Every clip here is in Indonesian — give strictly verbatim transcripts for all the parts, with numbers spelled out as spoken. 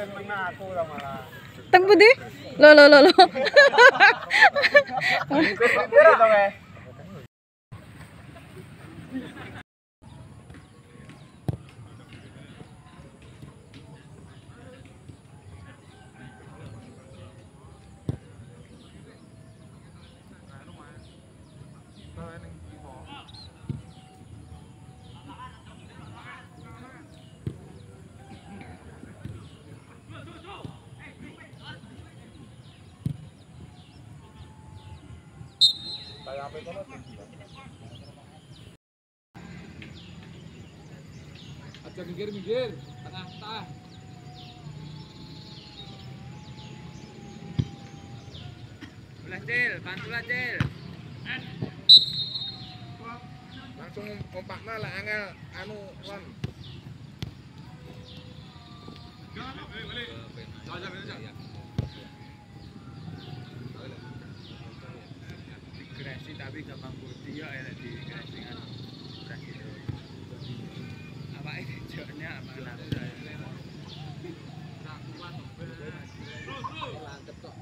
Teng pundi? Lo lo lo lo. Aja minggir-minggir, tengah-tengah. Belah Cil, bantulah Cil. Langsung kompakna lah angel anu Ron. Digresi tapi gampang putih ya enak digresi kan. Apa ini joknya apa nanti lantet kok.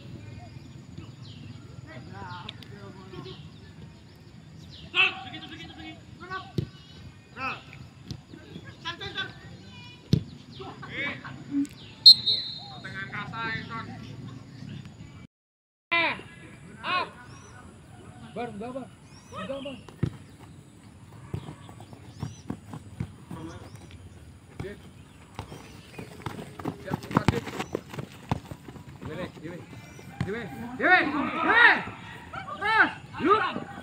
Begitu begitu begitu. Nah. Santai santai. Eh. Tengah kasa Son. Eh. Up. Bar, enggak, Bar. Enggak, Bar. Siap, mati. Dewe, dewe. Dewe, dewe. Dewe. Ah, yuk.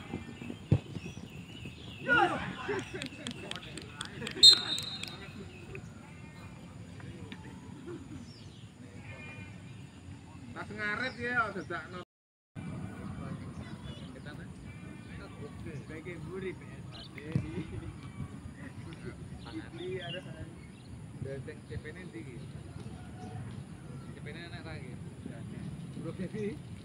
Pas ngaret ya, dadakno. Kayak buri P S A D di ada dari C P N tinggi. C P N enak lagi. Bro jadi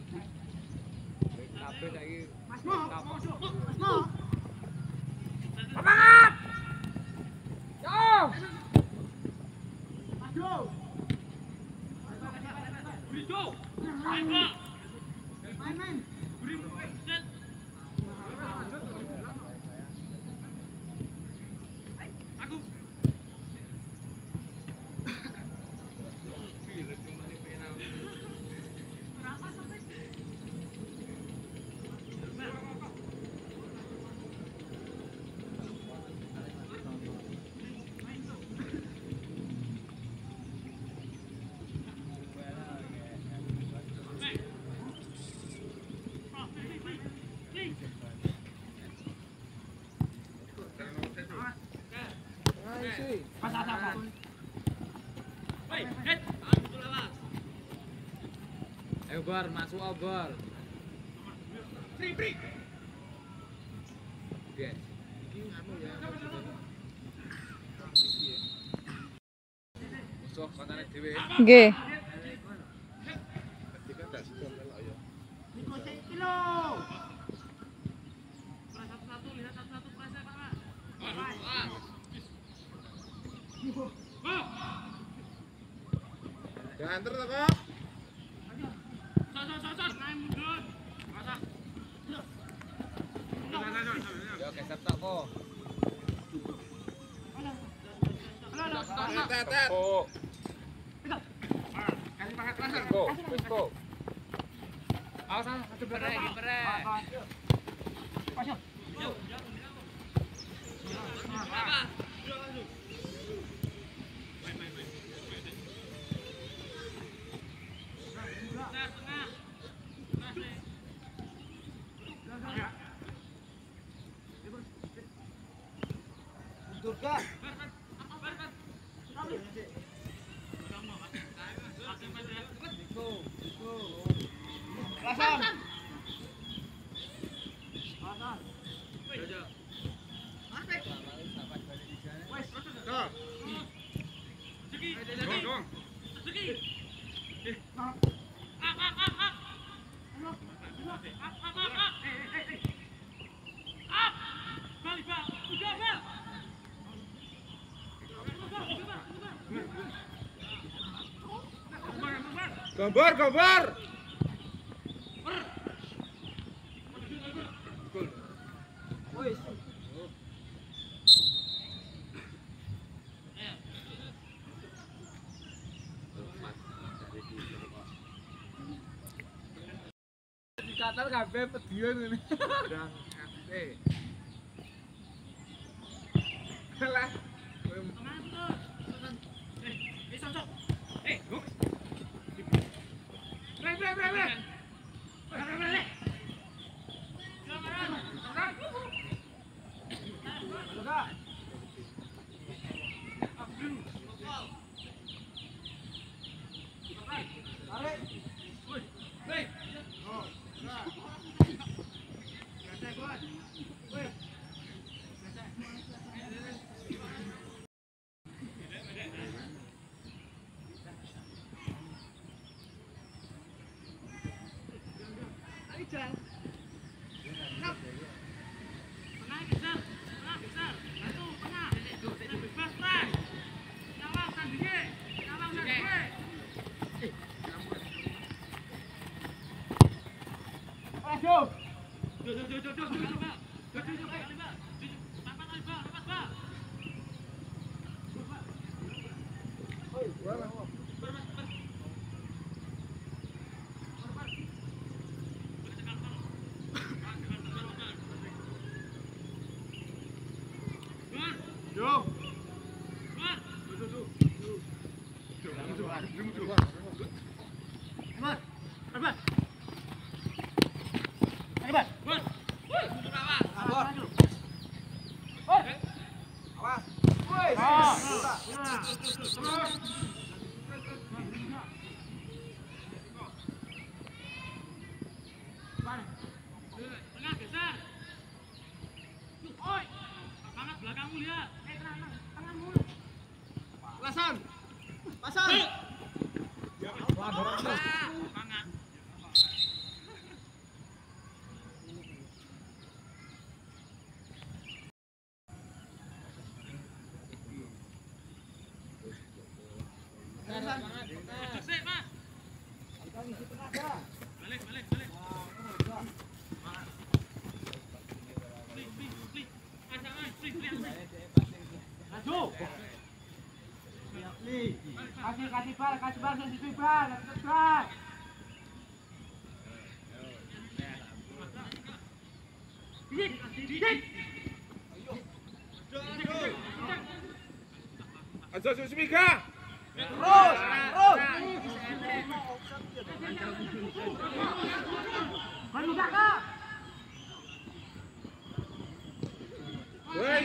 kabeh lagi. Mas Mo, Mas Mo. Semangat. Yo. Mas Jo. Buri Jo. Main, main, main. Buri. Ayo Bar, masuk Bar. Bri, bri. Oke. Iki anu ya. Musuh kontane dhewe. Nggih. Ketika ndak sido melok ya. Niko kilo. Satu-satu lihat satu-satu press Pak. Ganter to kok. Yo geser tok kok. Tet tet. Kasih pakai laser kok. Wis kok. Awas satu berek iki berek. Pas yo. Apa? Durga. Pasang. Pasang. Wes. Dong. Dong, dong. Gambar, gambar. Gol. Wis. Dikatar kabeh pedion ngene. Ndang ate. Lah. Yo. Pasan. Pasan. Balik, balik, balik. Klik, klik, klik. Pasangan, klik, klik. Maju. Kasih kasih bal, kasih bal sensitif bal, kasih bal. Dik, dik. Aja Susmika. Terus, terus. Maju kakak. Woi.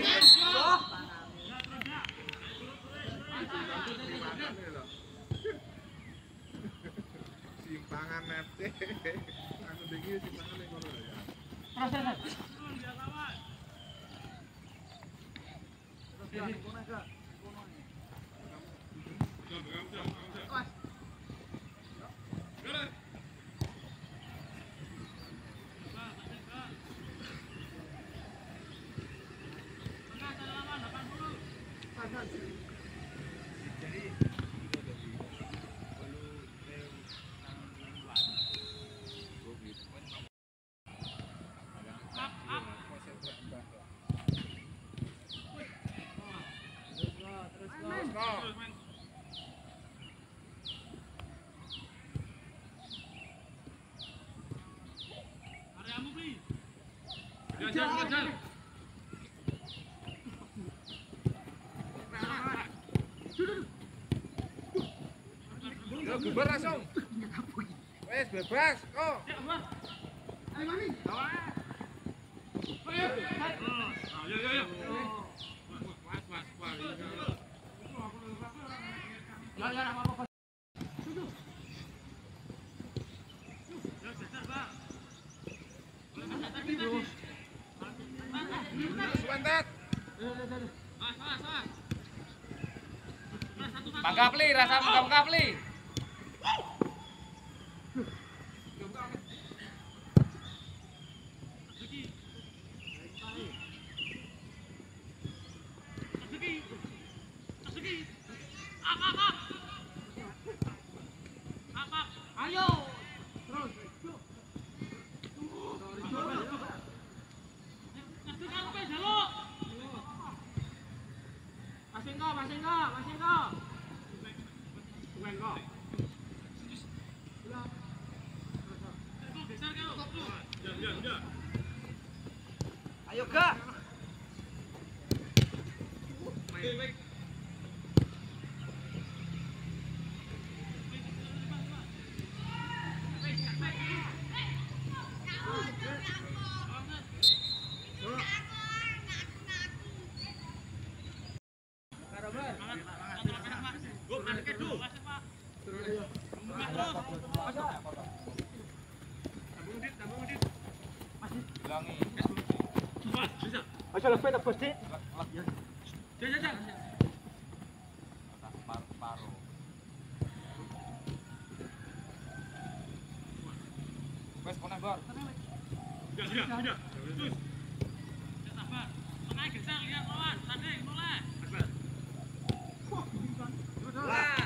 Simpangan nete. Aku dengi simpangan ning kono ya. Terus, terus. Areamu, Bli. Jajan, jajan. Yo geber langsung. Wes bebas kok. Ayo mami. Ayo, ayo, ayo. Was was was. Ya, ya, apa-apa. Sebentar. Mas, mas, mas. Pangkapli, rasa pangkapli. Segi. Up, up, up. Up, up. masih enggak, masih enggak. Bukan kok. Ayo Kak. Ayo lebih tak pasti. Jangan, jangan. Paru-paru. Wes kono Bor. Sudah, sudah, sudah. Terus. Sabar. Tengah geser lihat lawan, tanding mulai. Lah.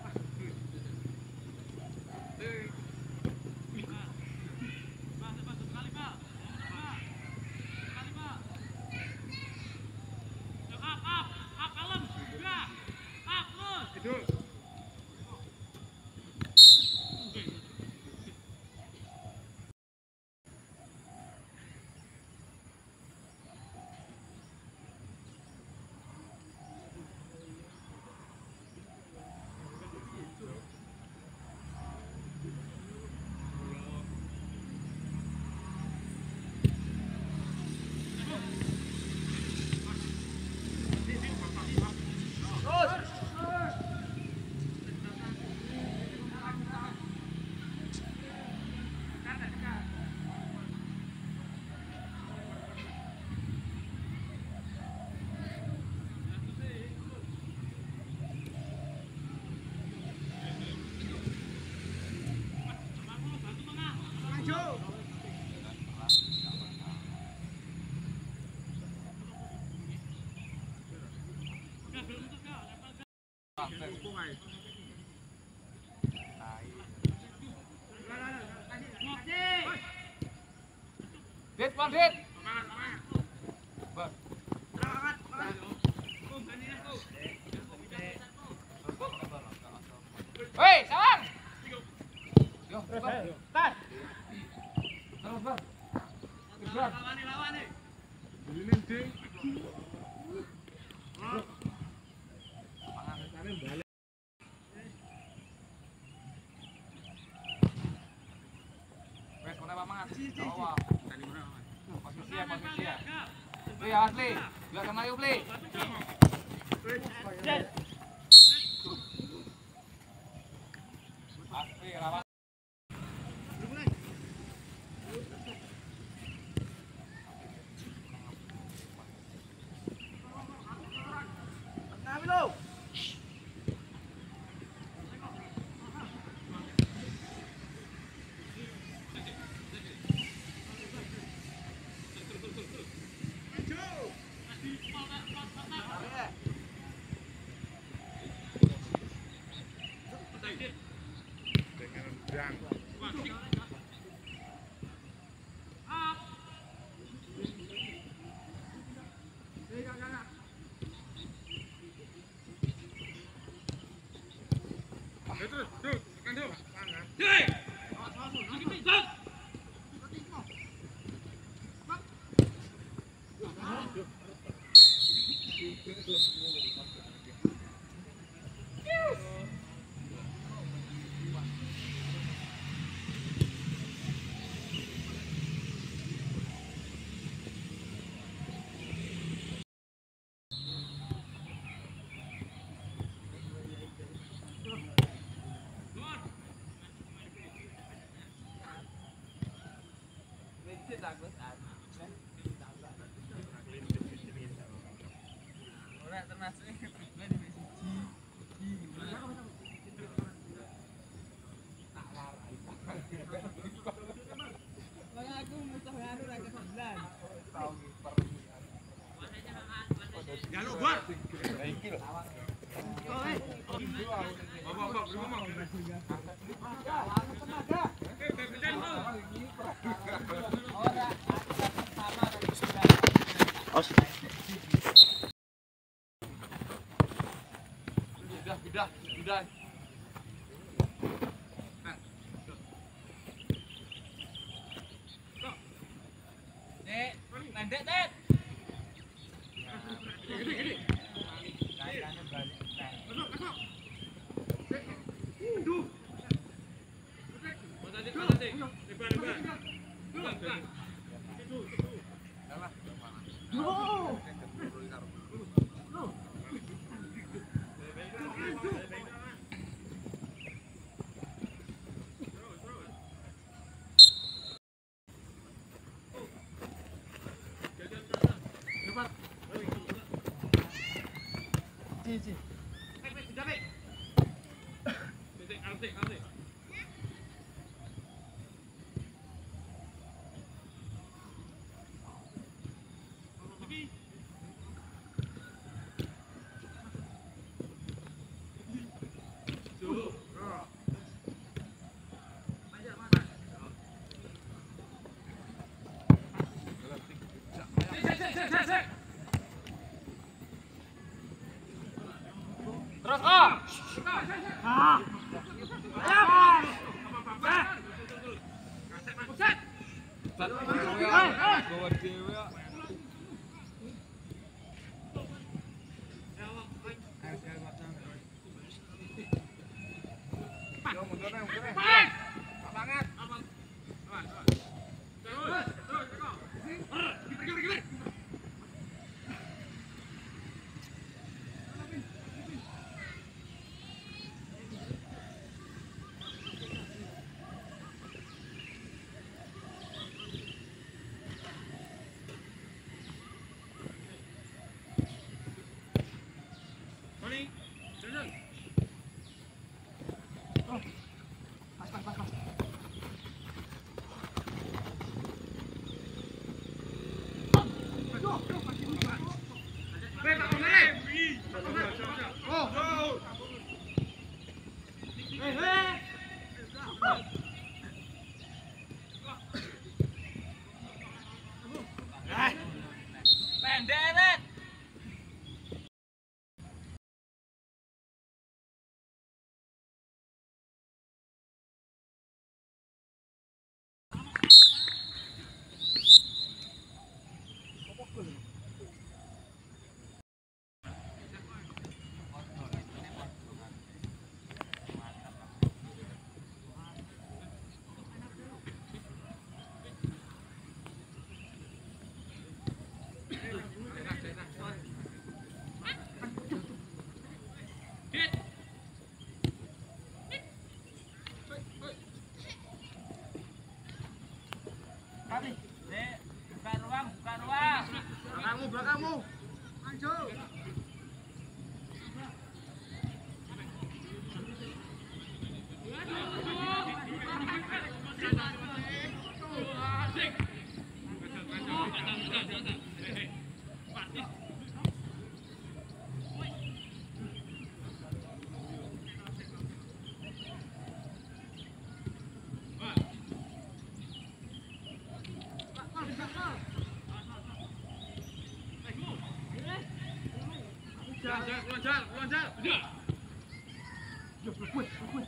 Dit, Bang Dit. Bang. Hei, sawang. Yo, Bang. Tas. Terus, Bang. Lawan nih, lawan nih. Ini ding. Wes, kono Pak Mangan. Awal. Posisi ya, posisi ya. Beli asli. Biar kena yuk beli. Asli lawan. Nami lo. Sudah. Dek, pendek, Dek. Gede, gede. Masuk, masuk. Aduh. Mas Adik, Mas Adik. Lebar, lebar. Lebar, lebar. Itu, itu. Salah. No. Cik, cik. Baik, baik, sudah baik. Cik, artik, artik. Lagi. Tuh. Banyak, Mas. Cek, cek, cek, cek, cek. Terus oh. Ah. Ayam. Set. Set. Bawa dewe ya. Yo mundur nih, mundur nih. Semangat. Terus, terus, kok. Gila, gila, gila. Morning. Jalan. Oh. Pas, pas, pas, pas. Baik, Pak Komar. Oh. Hei, hei. Pendek, Dek. Kali. Dek, buka ruang, buka ruang. Belakangmu, belakangmu. Anjo. Jalan, jalan, jalan, jalan, jalan. Udah. Yo, gue, gue.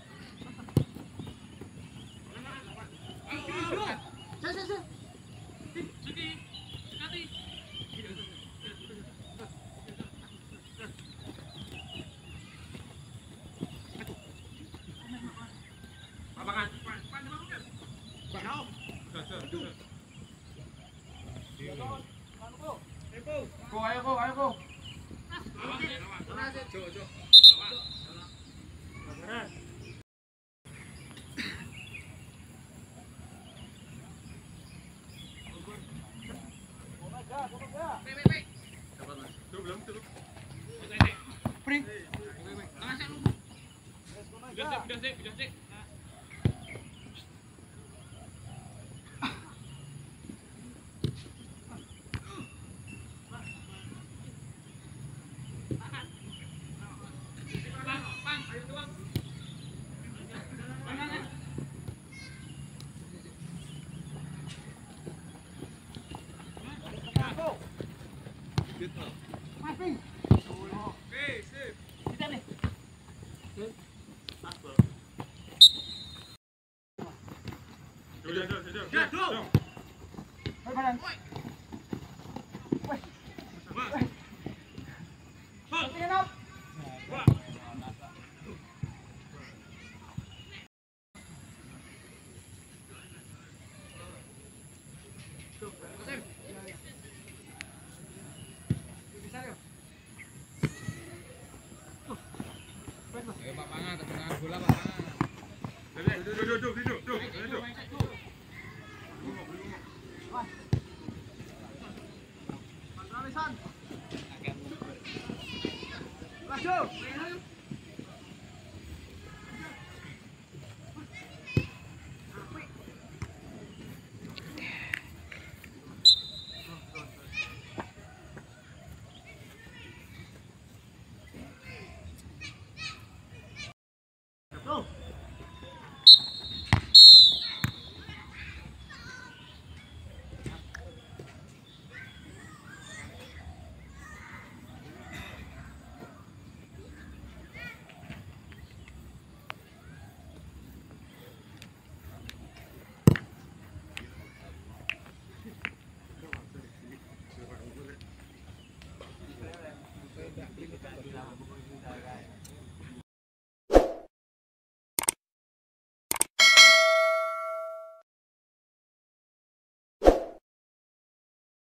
Saya, saya, saya. Sini. Sekali. Lapangan. Ko, ayo ko, ayo ko. Pring. Udah sih, udah sih, udah sih. Mas, Pring. Oke, sip. Kita nih. Duduk, duduk, duduk. Duduk. Hei badan. Tinggal up. Ayo Pak Pangan, tendangan bola Pak Pangan. Duduk, duduk, duduk, duduk, duduk. Laju.